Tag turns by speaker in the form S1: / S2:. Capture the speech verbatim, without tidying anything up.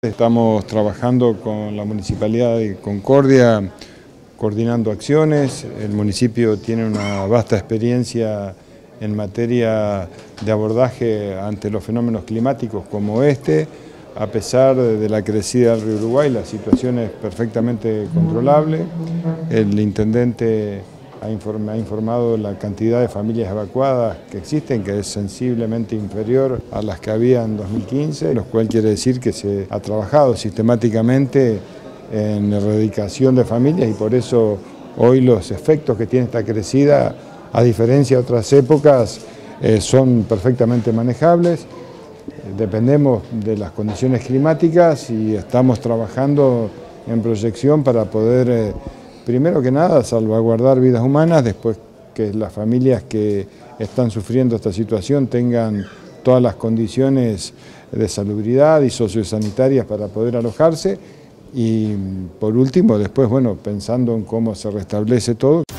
S1: Estamos trabajando con la Municipalidad de Concordia, coordinando acciones. El municipio tiene una vasta experiencia en materia de abordaje ante los fenómenos climáticos como este. A pesar de la crecida del río Uruguay, la situación es perfectamente controlable. El intendente ha informado la cantidad de familias evacuadas que existen, que es sensiblemente inferior a las que había en dos mil quince, lo cual quiere decir que se ha trabajado sistemáticamente en erradicación de familias y por eso hoy los efectos que tiene esta crecida, a diferencia de otras épocas, eh, son perfectamente manejables. Dependemos de las condiciones climáticas y estamos trabajando en proyección para poder, eh, primero que nada, salvaguardar vidas humanas, después que las familias que están sufriendo esta situación tengan todas las condiciones de salubridad y sociosanitarias para poder alojarse y por último, después, bueno, pensando en cómo se restablece todo.